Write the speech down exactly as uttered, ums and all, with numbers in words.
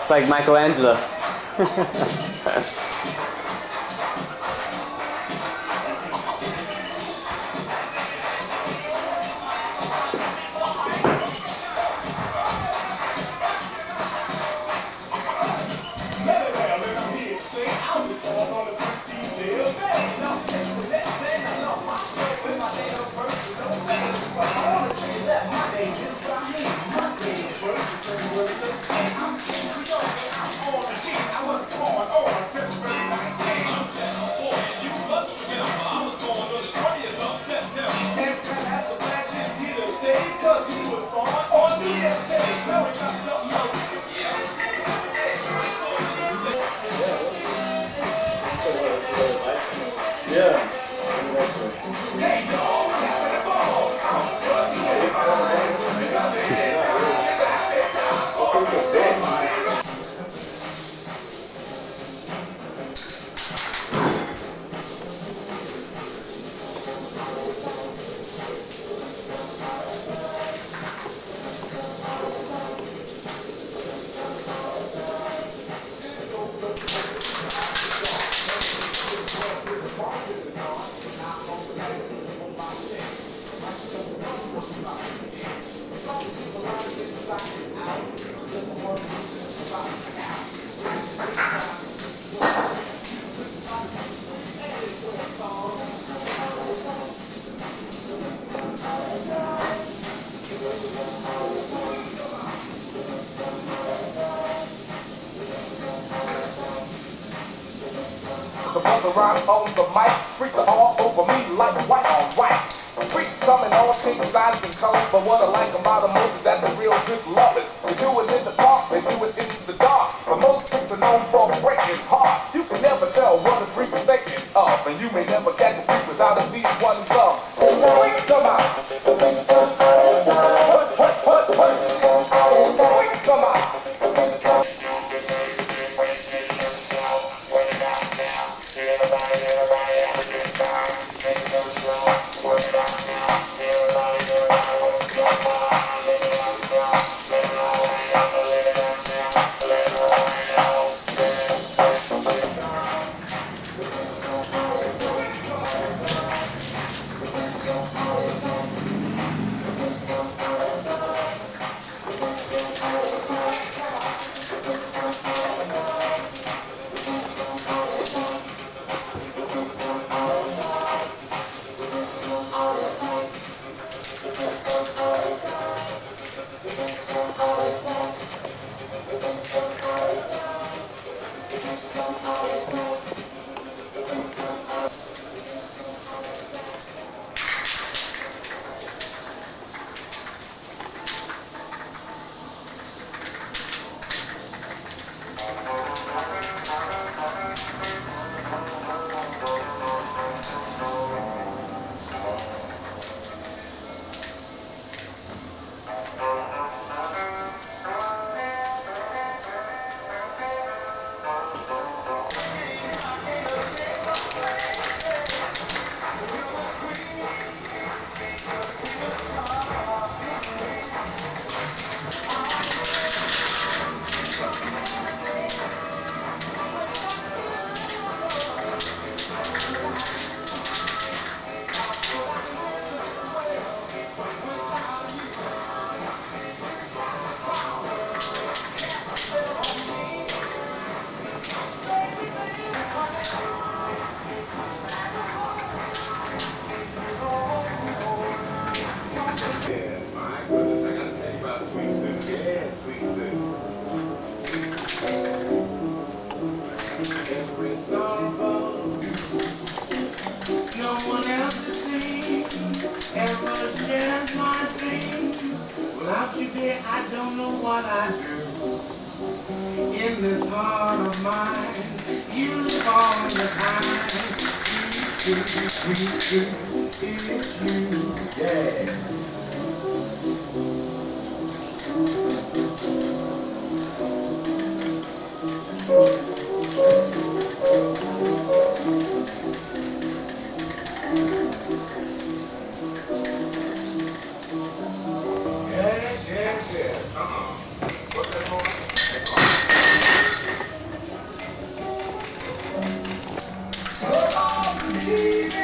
like Michelangelo. The brother rhyme on the mic, freaks all over me like white on white. Freaks coming on shapes, sizes, and colors, but what I like about the most is that the real just love it. They do it in the park, they do it in the dark. But most freaks are known for breaking heart. You can never tell what a freak is thinking of, and you may never catch a freak without at least one love. Freaks come out. Freaks come out. Freaks come out. I don't know what I do in this heart of mine. You live all the time. You, you, you, you, it's you, yeah. see me.